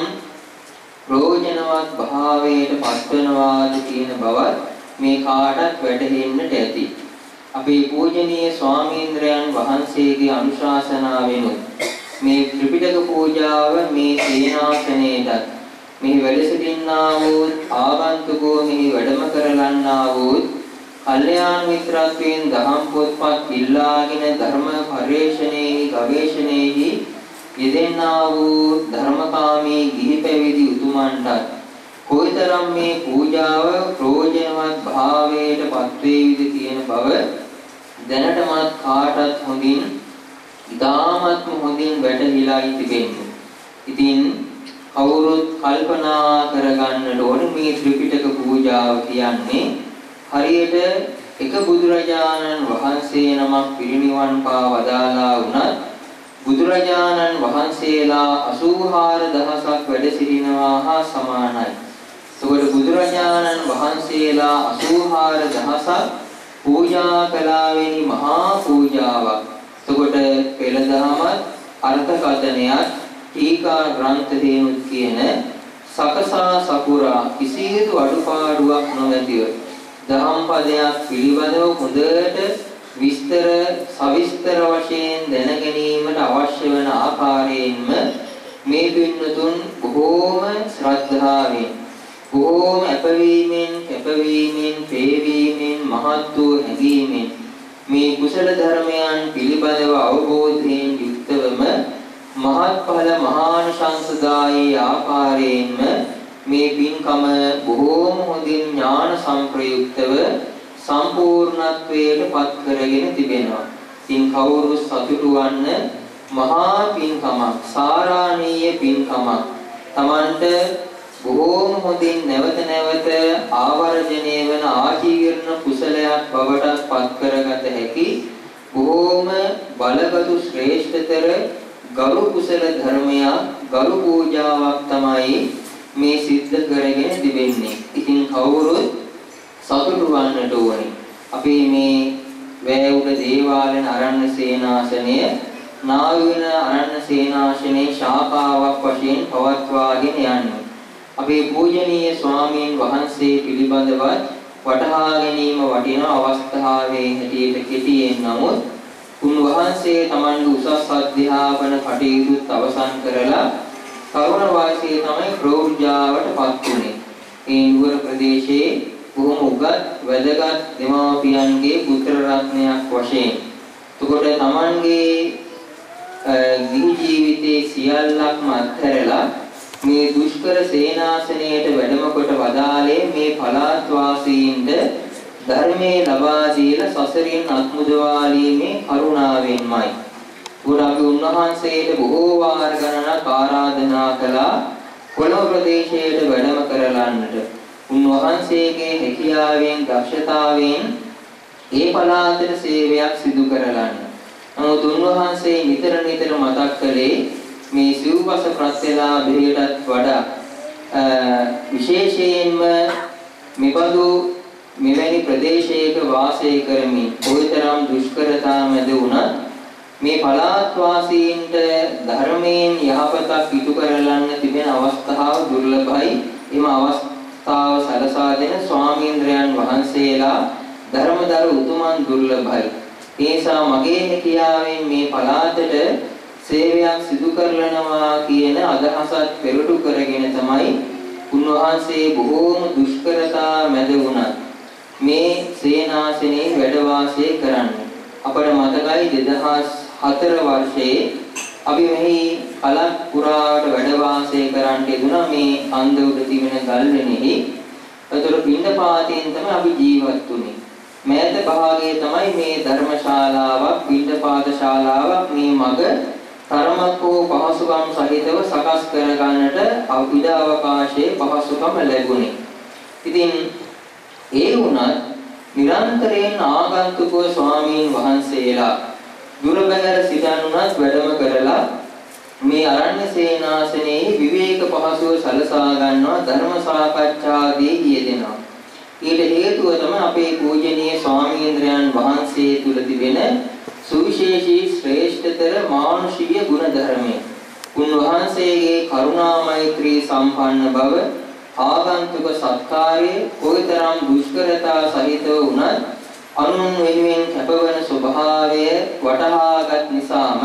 ප්‍රයෝජනවත් භාවයට පත්වනවාද කියන බවත් මේ කාටත් වැටහෙන්නට ඇති. අපේ පූජනීය ස්වාමීන්ද්‍රයන් වහන්සේගේ අනුශාසනාවෙනුත් මේ ත්‍රිපිටක පූජාව මේ සේනාසනයේට මෙහි වැඩ සිටින්නා වූ ආගන්තුකෝ මෙහි වැඩම කරලන්නා වූ කල්යාණ මිත්‍රත්වයෙන් දහම් පොත්පත් ඉල්ලාගෙන ධර්ම පරිශ්‍රණයේ ගවේෂණයෙහි යෙදෙන්නා වූ ධර්මකාමී ගිහි පැවිදි උතුමන්ට කොයිතරම් මේ පූජාව ප්‍රයෝජනවත් භාවයට පත්වේවිද කියන බව දැනටමත් කාටත් හොඳින් ඉතාමත්ම හොඳින් වැටහිලා තිබෙන්නේ. ඉතින් කවුරුත් කල්පනා කරගන්නට ඕන මේ ත්‍රිපිටක පූජාව කියන්නේ හරියට එක බුදුරජාණන් වහන්සේ නමක් පිරිනිවන් පා වදාලා වුණත් බුදුරජාණන් වහන්සේලා 84000ක් වැඩ සිටිනවා හා සමානයි. ඒකට බුදුරජාණන් වහන්සේලා 84000ක් පූජා කළාවෙනි මහා පූජාවක්. එතකොට පෙළදහමත් අර්ථකථනයත් ටීකා ග්‍රන්ථයේනුත් කියන සකසා සපුරා කිසිදු අඩුපාඩුවක් නොමැතිව දහම් පදයක් පිළිබඳව හොඳට විස්තර සවිස්තර වශයෙන් දැන ගැනීමට අවශ්‍ය වන ආකාරයෙන්ම මේ පින්නතුන් බොහෝම ශ්‍රද්ධාවෙන් බොහෝම අපවීමෙන් පේවීමෙන් මහත් වූ හැඟීමෙන් මේ කුසල ධර්මයන් පිළිබඳව අවබෝධයෙන් යුක්තවම මහත්ඵල මහානිසංසදායී ආකාරයෙන්ම මේ පින්කම බොහෝම හොඳින් ඥාන සංප්‍රයුක්තව සම්පූර්ණත්වයට පත් කරගෙන තිබෙනවා. ඉතින් කවුරු සතුටු වන්න මහා පින්කමක් සාරාණීය පින්කමක් Tamanට බොහෝම හොඳින් නැවත නැවත ආවර්ජනය වන ආජීවන කුසලයක් බවට පත් කරගත හැකි බොහෝම බලගතු ශ්‍රේෂ්ඨතර ගරු කුසල ධර්මයක් ගරු පූජාවක් තමයි මේ සිද්ධ කරගෙන තිබෙන්නේ. ඉතින් කවුරුත් සතුටු වන්නට ඕනේ. අපි මේ වෑයුග දේවාලන අරණ්‍ය සේනාසනය නාවින අරණ්‍ය සේනාසනයේ ශාඛාවක් වශයෙන් පවත්වාගෙන යන්නේ. අපේ පූජනීය ස්වාමීන් වහන්සේ පිළිබඳව වටහා ගැනීම වටින අවස්ථාවේ හැටියට කෙටියෙන් නමුත් උන්වහන්සේ තමන්ගේ උසස් අධ්‍යාපන කටයුතු අවසන් කරලා තරුණ වාසයේ තමයි ප්‍රෞಢජාවට පත් වුනේ. මේ නුවර ප්‍රදේශයේ බොහොම උගත් වැදගත් දෙමාපියන්ගේ පුත්‍ර රත්නයක් වශයෙන්. එතකොට තමන්ගේ ගිහි ජීවිතයේ සියල්ලක්ම අත්හැරලා මේ දුෂ්කර සේනාසනයට වැඩම කොට වදාළේ මේ පළාත් වාසීන්ට ධර්මයේ ලබා දීලා සසරින් අත්මුදවාලීමේ කරුණාවෙන්මයි. උරාගේ උන්වහන්සේට බොහෝ වාර ගණනක් ආරාධනා කළා කොළඹ ප්‍රදේශයට වැඩම කරලන්නට. උන්වහන්සේගේ හැකියාවෙන් දක්ෂතාවෙන් ඒ පළාතට සේවයක් සිදු කරලන්න. නමුත් උන්වහන්සේ නිතර මතක් කළේ මේ සිව්පස ප්‍රත්‍යලාභයටත් වඩා විශේෂයෙන්ම මෙබඳු මෙවැනි ප්‍රදේශයක වාසය කරමින් කොයිතරම් දුෂ්කරතා මැද වුණත් මේ පළාත් වාසීන්ට ධර්මයෙන් යහපතක් ඉටු කරලන්න තිබෙන අවස්ථාව දුර්ලභයි. එම අවස්ථාව සලසා දෙන ස්වාමීන්ද්‍රයන් වහන්සේලා ධර්මදර උතුමන් දුර්ලභයි. ඒ නිසා මගේ හැකියාවෙන් මේ පළාතට සේවයක් සිදු කරනවා කියන අදහසත් පෙරටු කරගෙන තමයි උන්වහන්සේ බොහෝම දුෂ්කරතා මැද වුණත් මේ සේනාසනේ වැඩ වාසය කරන්නේ. අපට මතකයි 2004 වර්ෂයේ අපි මෙහි කලක් පුරාවට වැඩ වාසය කරන්නට යෙදුණා මේ අන්ද උඩ තිබෙන ගල්ලෙනෙහි. ඒතර පිණ්ඩපාතයෙන් තමයි අපි ජීවත් වුනේ. මෑත භාගයේ තමයි මේ ධර්මශාලාවක් පිණ්ඩපාත ශාලාවක් මේ මග තරමක් වූ පහසුකම් සහිතව සකස් කර ගන්නට ඉඩ අවකාශයේ පහසුකම ලැබුණේ. ඉතින් ඒ වුණත් නිරන්තරයෙන් ආගන්තුක ස්වාමීන් වහන්සේලා දුර බැහැර සිටනුනත් වැඩම කරලා මේ ආරණ්‍ය සේනාසනයේ විවේක පහසුව සලසා ගන්නවා ධර්ම සාකච්ඡාදී යෙදෙනවා. ඊට හේතුව තමයි අපේ පූජනීය ස්වාමීන්ද්‍රයන් වහන්සේ තුල තිබෙන සුවිශේෂී ශ්‍රේෂ්ඨතර මානුෂීය ගුණ ධර්මය. උන්වහන්සේගේ කරුණා මෛත්‍රී සම්පන්න බව ආගන්තුක සත්කාරයේ කොයිතරම් දුෂ්කරතා සහිතව වුණත් අනුන් වෙනුවෙන් කැපවන ස්වභාවය වටහාගත් නිසාම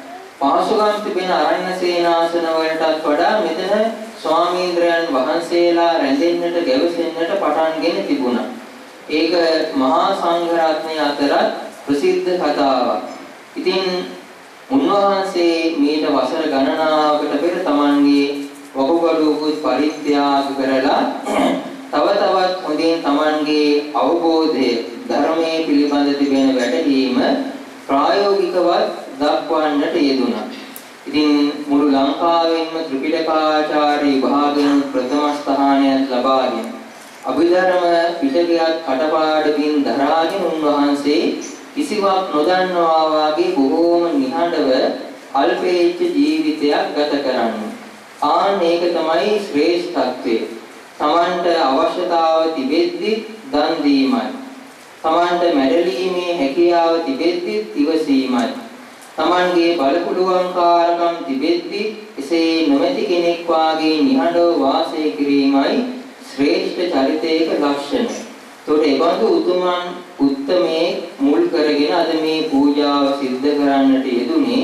පහසුකම් තිබෙන ආරණ්‍ය සේනාසන වලටත් වඩා මෙතන ස්වාමීන්ද්‍රයන් වහන්සේලා රැඳෙන්නට ගැවසෙන්නට පටන්ගෙන තිබුණා. ඒක මහා සංඝ රත්නය අතරත් ප්‍රසිද්ධ කතාවක්. ඉතින් උන්වහන්සේ මීට වසර ගණනාවකට පෙර තමන්ගේ වකුගඩුවකුත් පරිත්‍යාග කරලා තව තවත් හොඳින් තමන්ගේ අවබෝධය ධර්මයේ පිළිබඳ තිබෙන වැටහීම ප්‍රායෝගිකව දක්වන්නට යෙදුණා. ඉතින් මුළු ලංකාවෙන්ම ත්‍රිපිටකාචාර්ය විභාගයෙන් ප්‍රථම ස්ථානයක් ලබාගෙන අභිධර්ම පිටකයක් කටපාඩමින් දරාගෙන උන්වහන්සේ කිසිවක් නොදන්නවා වාගේ බොහෝම නිහඬව අල්පේච්ඡ ජීවිතයක් ගත කරන්නේ. ඒක තමයි ශ්‍රේෂ්ඨත්වය. තමන්ට අවශ්‍යතාව තිබෙද්දි දන් දීමයි. තමන්ට මැඩලීමේ හැකියාව තිබෙද්දි ඉවසීමයි. තමන්ගේ බලපුලුවන්කාරකම් තිබෙද්දි එසේ නොමැති කෙනෙක් වාගේ නිහඬව වාසය කිරීමයි ශ්‍රේෂ්ඨ චරිතයක ලක්ෂණ. ඒතකොට ඒ බඳු උතුමන් උත්තමේ මුල් කරගෙන අද මේ පූජාව සිද්ධ කරන්නට යෙදුනේ.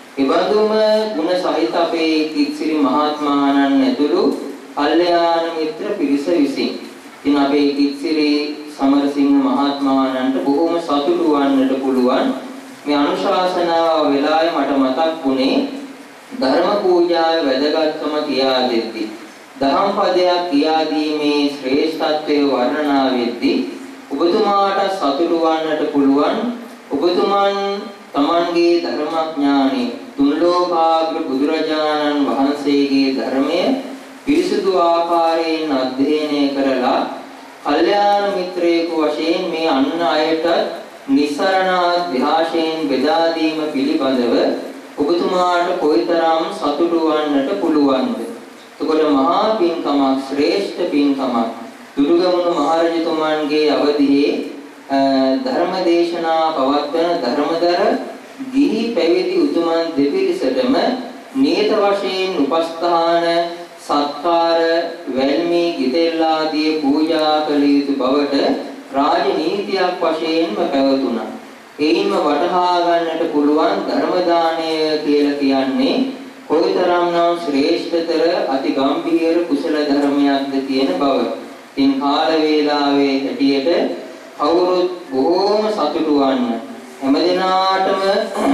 එබඳුම ගුණ සහිත අපේ කිත්සිරි මහත්මයාණන් ඇතුළු කල්යාණ මිත්‍ර පිරිස විසින්. ඉතින් අපේ කිත්සිරි සමරසිංහ මහත්මයාණන්ට බොහොම සතුටු වන්නට පුළුවන්. මේ අනුශාසනාව වෙලාවේ මට මතක් වුණේ ධර්ම පූජාවේ වැදගත්කම කියා දෙද්දී. දහම් පදයක් කියා දීමේ ශ්‍රේෂ්ඨත්වය වර්ණනා වෙද්දී ඔබතුමාට සතුටු වන්නට පුළුවන්. ඔබතුමන් තමන්ගේ ධර්මඥානෙ තුන්ලෝකාග්‍ර බුදුරජාණන් වහන්සේගේ ධර්මය පිරිසුදු ආකාරයෙන් අධ්‍යයනය කරලා කල්යාණ මිත්‍රයෙකු වශයෙන් මේ අන් අයට නිසරණ අධ්‍යාශයෙන් බෙදා දීම පිළිබඳව ඔබතුමාට කොයිතරම් සතුටු වන්නට පුළුවන්ද? එතකොට මහා පින්කමක් ශ්‍රේෂ්ඨ පින්කමක් දුර්ගමුණු මහරජතුමන්ගේ අවදියේ ධර්ම දේශනා පවත්වන ධර්මදර ගිහි පැවිදි උතුමන් දෙපිරිසටම නියත වශයෙන් උපස්ථාන සත්කාර වැල්මි ගිතෙල් ආදී පූජා කළ යුතු බවට රාජ නීතියක් වශයෙන්ම පැවතුණා. එයින්ම වටහා ගන්නට පුළුවන් ධර්ම දාණය කියලා කියන්නේ කොයිතරම්නම් ශ්‍රේෂ්ඨතර අති ගම්භීර කුසල ධර්මයක්ද කියන බව. ඉන් කාල වේලාවේ හැටියට කවුරුත් බොහෝම සතුටු වන්න හැමදිනාටම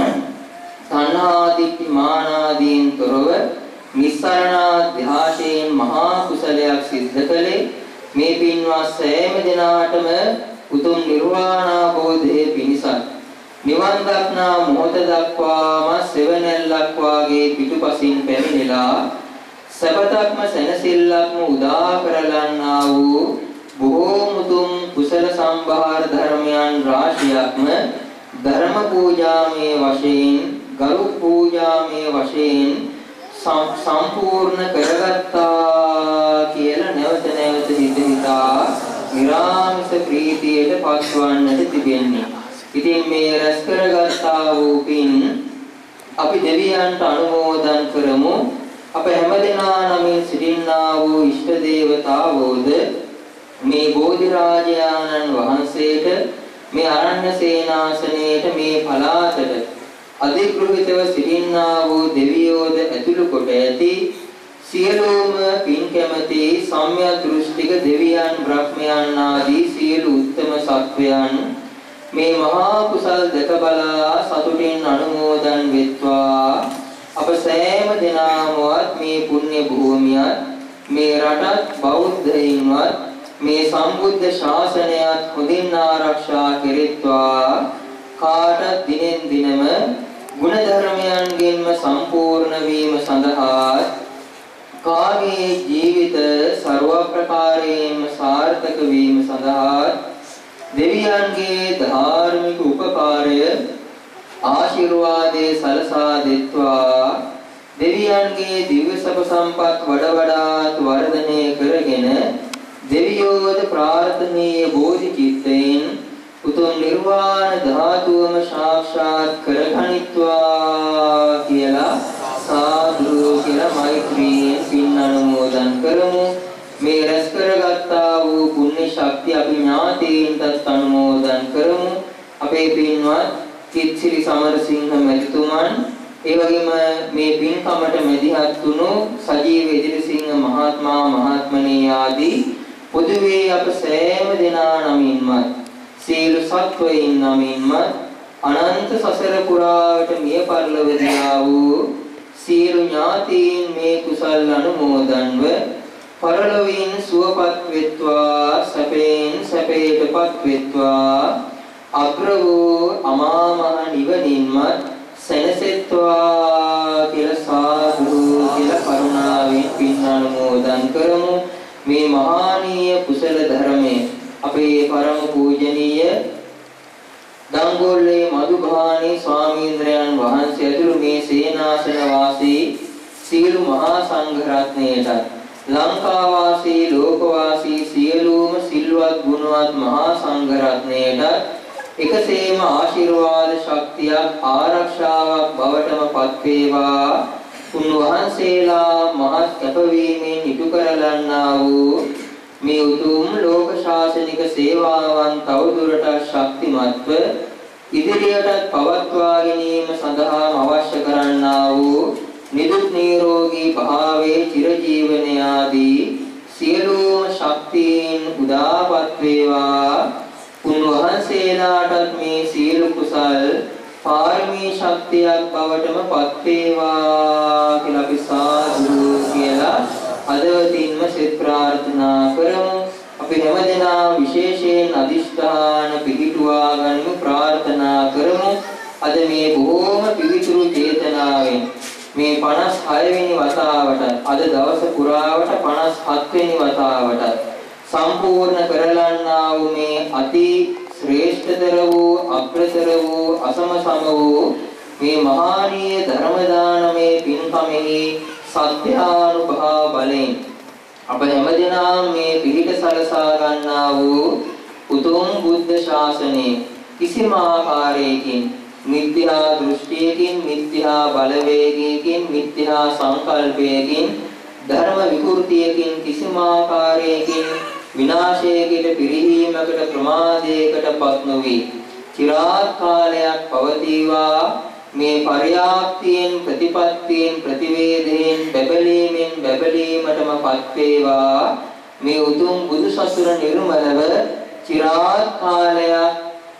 තණ්හාදිට්ඨි මානාදීන් තොරව නිස්සරණාධ්‍යාශයෙන් මහා කුසලයක් සිද්ධ කළේ මේ පින්වත් සෑම දිනාටම උතුම් නිර්වාණ අවබෝධයේ පිණිසත් නිවන් දක්නා මොහොත දක්වාම සෙවණැල්ලක් වාගේ පිටුපසින් පැමිණලා සබතක්ම සැනසෙල්ලක්ම උදා කරලන්නා වූ බොහෝ මුතුම් කුසල සම්භාර ධර්මයන් රාශියක්ම ධර්ම පූජාමේ වශයෙන් ගරු පූජාමේ වශයෙන් සම්පූර්ණ කරගත්තා කියලා නැවත නැවත හිතා නිරාමිස ප්‍රීතියට පත්වන්නට තිබෙන්නේ. ඉතින් මේ රැස් කරගත්තා වූ පින් අපි දෙවියන්ට අනුමෝදන් කරමු. අප හැමදෙනා නමින් සිටින්නා වූ ඉෂ්ට දේවතාවෝද මේ බෝධිරාජයාණන් වහන්සේට මේ අරණ්‍ය සේනාසනයේට මේ පළාතට අධිග්‍රහිතව සිටින්නා වූ දෙවියෝද ඇතුළු කොට ඇති සියලුම පින් කැමැති සම්‍යක් දෘෂ්ටික දෙවියන් බ්‍රහ්මයන් ආදී සියලු උත්තම සත්වයන් මේ මහා කුසල් දෙක බලා සතුටින් අනුමෝදන් වෙත්වා. අප සෑම දෙනාමවත් මේ පුණ්‍ය භූමියත් මේ රටත් බෞද්ධයින්වත් මේ සම්බුද්ධ ශාසනයත් හොඳින් ආරක්ෂා කෙරෙත්වා. කාටත් දිනෙන් දිනම ගුණ ධර්මයන්ගෙන්ම සම්පූර්ණ වීම සඳහා කාගේ ජීවිත ਸਰව ප්‍රකාරයෙන්ම සාර්ථක වීම සඳහා දෙවියන්ගේ ධාර්මික උපකාරය ආශිර්වාදේ සලසා දෙත්වා. දෙවියන්ගේ දිව්‍ය සප සම්පත් වඩාත් වර්ධනය කරගෙන දෙවියෝද ප්‍රාර්ථනීය බෝධි චිත්තයෙන් උතුම් නිර්වාණ ධාතුවම සාක්ෂාත් කරගනිත්වා කියලා සාදු කියලා මෛත්‍රියෙන් පින් අනුමෝදන් කරමු. මේ රැස් කරගත්තා වූ පුණ්‍ය ශක්තිය අපි ඥාතීන්ටත් අනුමෝදන් කරමු. අපේ පින්වත් කිත්සිරි සමරසිංහ මැතිතුමන්, ඒ වගේම මේ පින්කමට මැදිහත් වුණු සජීව ඉදිරිසිංහ මහත්මයා මහත්මනී ආදී පොදුවේ අප සෑම දෙනා නමින්වත් සියලු සත්වයින් නමින්වත් අනන්ත සසර පුරාවට මිය පරලොවදීා වූ සියලු ඥාතීන් මේ කුසල් අනුමෝදන්ව පරලොවින් සුවපත් වෙත්වා. සැපෙන් සැපයටපත් වෙත්වා. අග්‍ර වූ අමා මහ නිවනින්වත් සැනසෙත්වා කියලා සාදු කියලා කරුණාවෙන් පින් අනුමෝදන් කරමු. මේ මහානීය කුසල ධර්මයේ අපේ පරම පූජනීය දංගොල්ලේ මදුභානී ස්වාමීන්ද්‍රයන් වහන්සේ ඇතුළු මේ සේනාසන වාසී සියලු මහා සංඝ රත්නයට, ලංකා වාසී ලෝක වාසී සියලුම සිල්වත් ගුණවත් මහා සංඝ රත්නයට එකසේම ආශිර්වාද ශක්තියක් ආරක්ෂාවක් බවටම පත් වේවා. උන්වහන්සේලා මහත් කැපවීමෙන් ඉටු කරලන්නා වූ මේ උතුම් ලෝක ශාසනික සේවාවන් තවදුරටත් ශක්තිමත්ව ඉදිරියට පවත්වා ගැනීම සඳහා අවශ්‍ය කරන්නා වූ නිදුක් නිරෝගී භාවයේ චිරජීවනය ආදී සියලුම ශක්තියින් උදාපත් වේවා. උන්වහන්සේලාටත් මේ සියලු කුසල් පාරමී ශක්තියක් බවටම පත් වේවා කියලා අපි සාදු කියලා අදවතින්ම සිත ප්‍රාර්ථනා කරමු. අපි හැමදෙනා විශේෂයෙන් අදිෂ්ඨාන පිහිටුවා ගනිමු, ප්‍රාර්ථනා කරමු. අද මේ බොහෝම පිවිතුරු චේතනාවෙන් මේ 56 වෙනි වතාවට, අද දවස පුරාවට 57 වෙනි වතාවට සම්පූර්ණ කරලන්නා වූ මේ අති ශ්‍රේෂ්ඨතර වූ අග්‍රතර වූ අසම සම වූ මේ මහානීය ධර්ම දානමේ පින්කමෙහි සත්‍යානුභව බලෙන් අප හැමදෙනා මේ පිහිට සලසා ගන්නා වූ උතුම් බුද්ධ ශාසනයේ කිසිම ආකාරයකින් මිත්‍යා දෘෂ්ටියකින්, මිත්‍යා බලවේගයකින්, මිත්‍යා සංකල්පයකින්, ධර්ම විකෘතියකින් කිසිම ආකාරයකින් විනාශයකට, පිරිහීමකට, ප්‍රමාදයකට පත් නොවි චිරාත් කාලයක් පවතිවා. මේ පර්යාප්තියෙන්, ප්‍රතිපත්තියෙන්, ප්‍රතිවේදයෙන්, බැබලීමෙන් බැබලීමටම පත් වේවා. මේ උතුම් බුදු සසුන නිර්මලව චිරාත් කාලයක්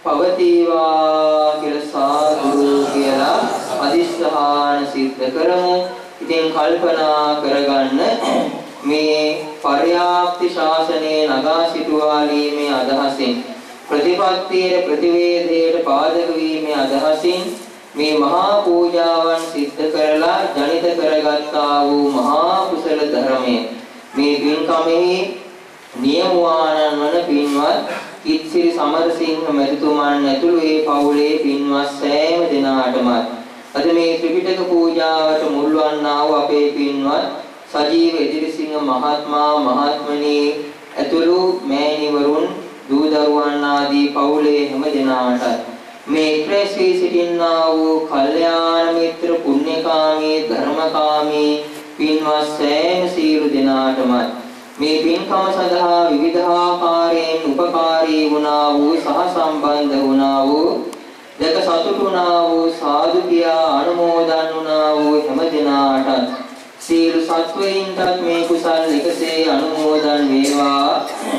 පවතිවා කියලා සාදු කියලා අදිස්ථාන සිද්ධ කරමු. ඉතින් කල්පනා කරගන්න මේ පර්යාප්ති ශාසනයේ නගා සිටුවාලීමේ අදහසින්, ප්‍රතිපත්තියේ ප්‍රතිවේදයට පාදක වීමේ අදහසින් මේ මහා පූජාවන් සිද්ධ කරලා ජනිත කරගත්තා වූ මහා කුසල ධර්මයේ මේ පින්කමෙහි නියමුවාණන් වන පින්වත් කිත්සිරි සමරසිංහ මැතිතුමන් ඇතුළු ඒ පවුලේ පින්වත් සෑම දෙනාටම අද මේ ත්‍රිපිටක පූජාවට මුල් වන්නා වූ අපේ පින්වත් සජීව ඉදිරිසිංහ මහත්මයා මහත්මනී ඇතුළු මෑණිවරුන් දූ දරුවන් ආදී පවුලේ හැම දෙනාට මේ ක්‍රේසී සිටින්නා වූ කල්යාණ මිත්‍ර පුණ්‍යකාමී ධර්මකාමී පින්වත් සෑම සියලු දෙනාටම මේ පින්කම සඳහා විවිධාකාරයෙන් උපකාරී වුණා වූ සහ සම්බන්ධ වුණා වූ දෙක සතුටු වුණා වූ සාදු කියා අනුමෝදන් වුණා වූ හැම දෙනාට සියලු සත්වයින්ටත් මේ කුසල් එකසේ අනුමෝදන් වේවා.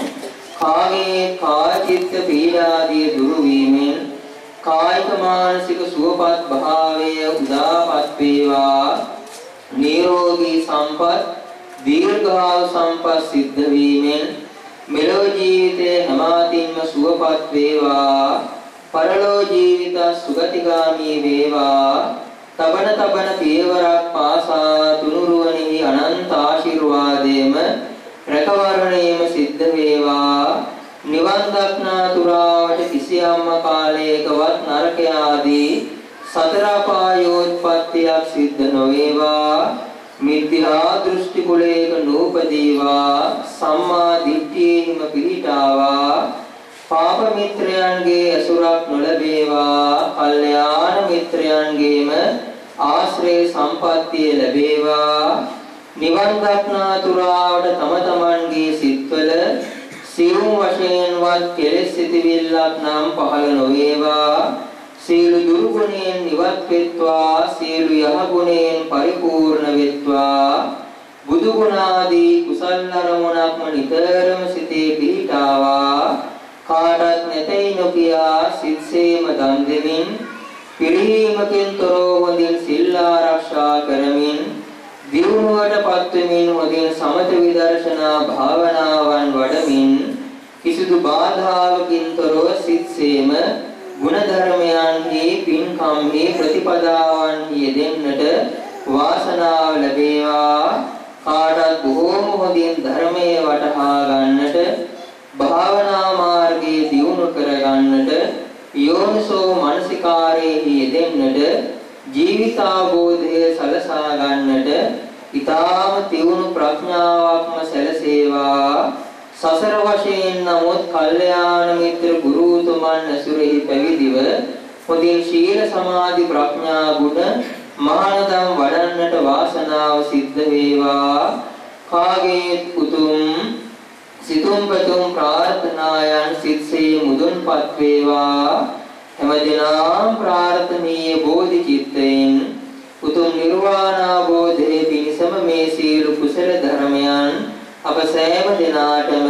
කාගේ කායික පීඩාදී දුරු වීමෙන් කායික මානසික සුවපත් භාවය උදාපත් වේවා. නිරෝගී සම්පත් දීර්ඝායු සම්පත් සිද්ධ වීමෙන් මෙලොව ජීවිතේ හැමතින්ම සුවපත් වේවා. පරලෝ ජීවිත සුගතිගාමී වේවා. තබන පියවරක් පාසා තුනුරුවනෙහි අනන්ත ආශිර්වාදයේම රැකවරණයම සිද්ධ වේවා. නිවන් දක්නා තුරාවට කිසියම් කාලයකවත් නරක ආදී සතර අපායෝත්පත්තියක් සිද්ධ නොවේවා. මිත්‍යා දෘෂ්ටි කුලයක නූපදීවා. සම්මා දිට්ඨියෙහිම පිහිටාවා. පාප මිත්‍රයන්ගේ අසුරක් නොලැබේවා. කල්යාණ මිත්‍රයන්ගේම ආශ්‍රේ සම්පත්තිය ලැබේවා. නිවන් දක්නා තුරාවට තම තමන්ගේ සිත්වල සියුම් වශයෙන්වත් කෙලෙස් සිටිවිල්ලක් නම් පහළ නොවේවා. සියලු දුර්ගුණයෙන් ඉවත් වෙත්වා. සියලු යහගුණයෙන් පරිපූර්ණ වෙත්වා. බුදු ගුණ ආදී කුසල් අරමුණක්ම නිතරම සිතේ පිහිටාවා. කාටත් නැතයි නොකියා සිත්සේම දන් දෙමින් පිරිහීමකින් තොරව හොඳින් සිල් ආරක්ෂා කරමින් දියුණුවට පත්වෙමින් හොඳින් සමත විදර්ශනා භාවනාවන් වඩමින් කිසිදු බාධාවකින් තොරව සිත්සේම ගුණ ධර්මයන්හි පින්කම්හි ප්‍රතිපදාවන්හි යෙදෙන්නට වාසනාව ලැබේවා. කාටත් බොහෝම හොඳින් ධර්මයේ වටහා ගන්නට භාවනා මාර්ගයේ දියුණු කර ගන්නට යෝනිසෝ මනසිකාරයේ යෙදෙන්නට ජීවිතාවබෝධය සලසා ගන්නට ඊ타ම තියුණු ප්‍රඥාවක්ම සැලසේවා. සසර වශයෙන් නමුත් කල්යාණ මිත්‍ර ගුරුතුමන් ඇසුරෙහි පැවිදිව හොඳින් ශීල සමාධි ප්‍රඥා ගුණ මහානදම් වඩන්නට වාසනාව සිද්ධ වේවා. කාගේ උතුම් සිතුම් පතුම් ප්‍රාර්ථනායන් සිත්සේ මුදුන්පත් වේවා. හැමදෙනාම ප්‍රාර්ථනීය බෝධි චිත්තයෙන් උතුම් නිර්වාණ අවබෝධයේ පිණසම මේ සීල කුසල ධර්මයන් අප සෑම දිනාටම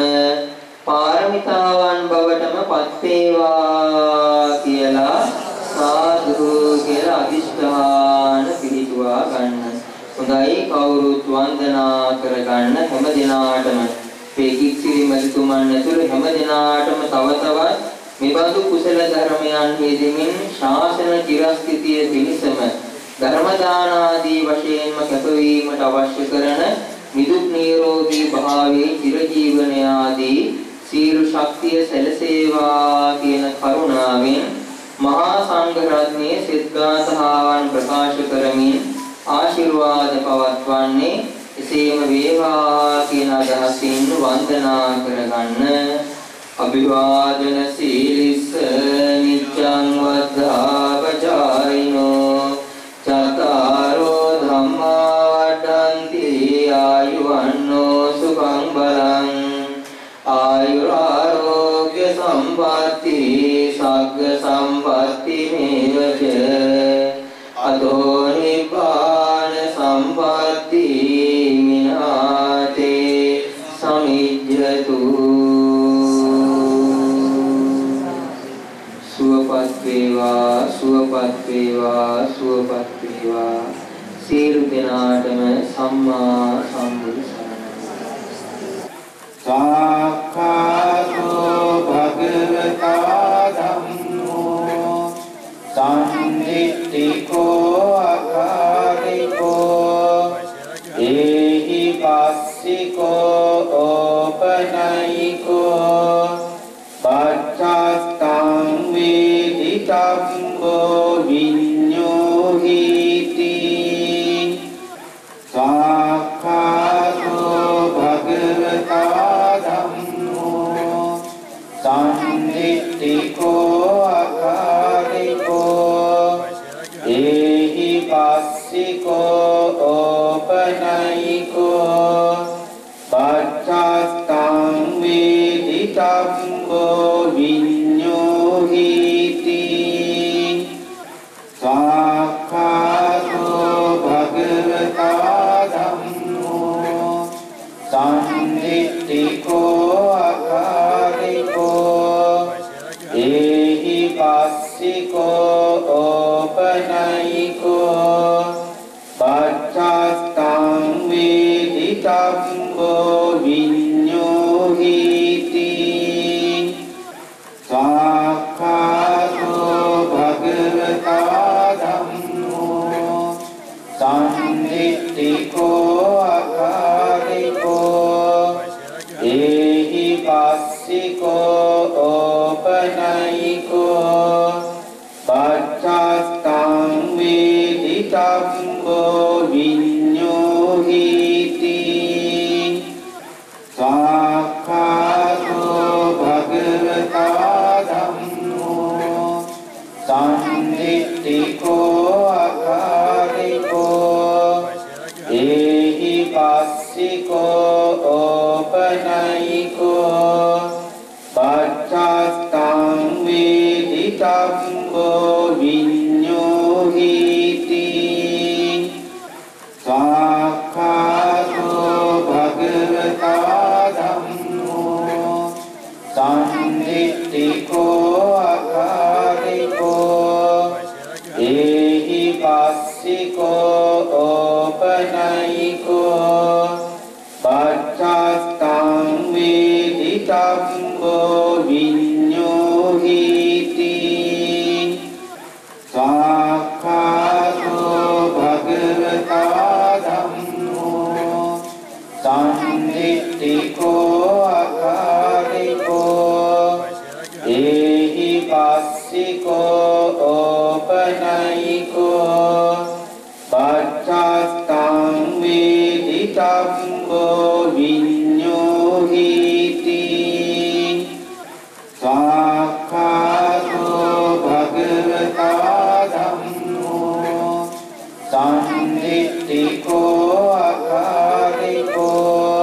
පාරමිතාවන් බවටම පත් වේවා කියලා සාදු කියලා අදිෂ්ඨාන පිළිතුවා ගන්න. හොඳයි, කවුරුත් වන්දනා කරගන්න. හැම දිනාටම පෙකිච්චිරි මැතිතුමන් ඇතුළු හැම දිනාටම තව තවත් මෙබඳු කුසල ධර්මයන් යෙදෙමින් ශාසන චිරස්ථිතිය පිණිසම ධර්ම දාන ආදී වශයෙන්ම කැපවීමට අවශ්‍ය කරන නිදුක් නිරෝගී භාවයේ චිරජීවනය ආදී සීල ශක්තිය සැලසේවා කියන කරුණාවෙන් මහා සංඝ රත්නයේ සිද්ධාතහාවන් ප්‍රකාශ කරමින් ආශිර්වාද පවත්වන්නේ එසේම වේවා කියන අදහසින් වන්දනා කරගන්න. අභිවාදන සීලිස්ස නිච්ඡං වද්ධාපචායිනෝ චතරෝ ධම්මා වඩ්ඩන්ති ආයුවන්නෝ සුඛං බලං ආයුරාෝග්‍ය සම්පatti සග්ග සම්පatti මේවච අදෝ නිපාන සම්පatti මිනාතේ සමිජ්ජතු. සුවපත් වේවා, සුවපත් වේවා, සුවපත් වේවා. සියලු දෙනාටම සම්මා සම්බුදු සරණයි. සාක්ඛාතෝ භගවතා ධම්මෝ සම්නිට්ඨිකෝ අකාලිකෝ ඒහි පස්සිකෝ ඕපනයිකෝ පච්චත්තං වේදිතම්බෝ විඤ්ඤෝහිති. සාක්ඛාතෝ භගවතා ධම්මෝ passiko opanayiko paccattam veditambo vinyuhiti Sakhato bhagavata dhammo sannitthiko akariko ehi passiko opanayiko paccattam veditambo vinyuhiti Sakhato bhagavata dhammo sannitthiko akariko ehi passiko opanayiko paccattam veditambo vinyuhiti Sakhato bhagavata dhammo sannitthiko akariko ehi passiko opanayiko paccattam veditambo vinyuhiti Sakhato bhagavata dhammo sannitthiko akariko ehi passiko opanayiko paccattam veditambo vinyuhiti Sakhato bhagavata dhammo sannitthiko akariko ehi passiko opanayiko paccattam veditambo vinyuhiti Sakhato bhagavata dhammo sannitthiko akariko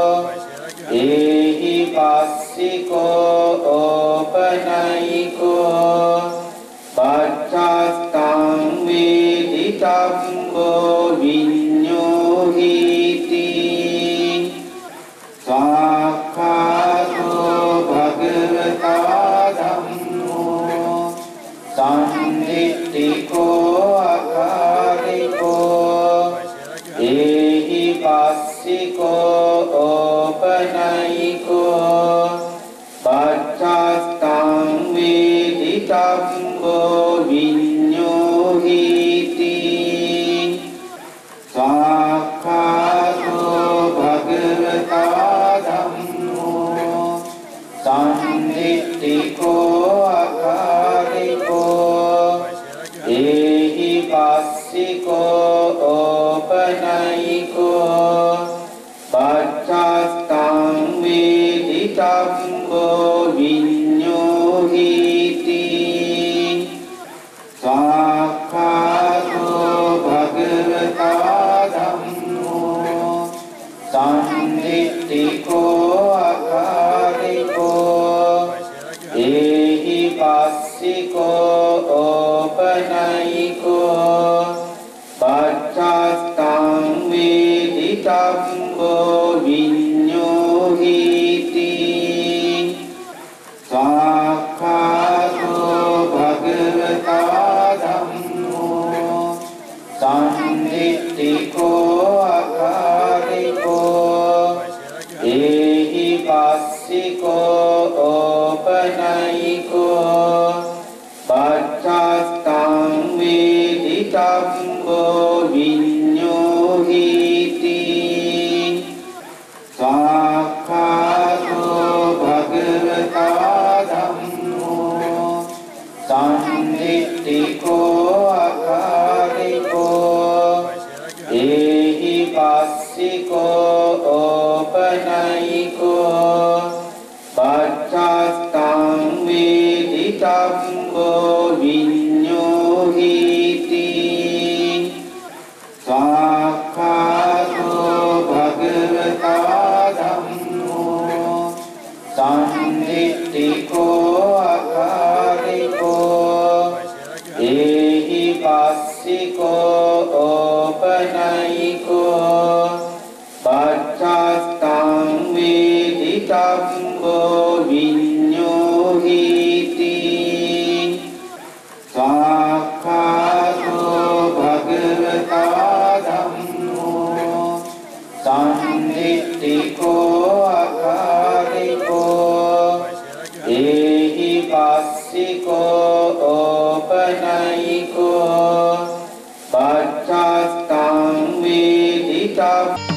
ehi passiko opanayiko paccattam veditambo vinyuhiti Sakhato bhagavata dhammo sannitthiko akariko ehi passiko opanayiko paccattam veditambo vinyuhiti Sakhato bhagavata dhammo sannitthiko akariko ehi passiko opanayiko paccattam veditambo vinyuhiti Sakhato bhagavata dhammo sannitthiko akariko ehi passiko opanayiko paccattam veditambo vinyuhiti Sakhato bhagavata dhammo sannitthiko akariko ehi passiko opanayiko paccattam veditambo vinyuhiti Sakhato bhagavata dhammo sannitthiko akariko ehi passiko opanayiko paccattam veditambo vinyuhiti වේවිතා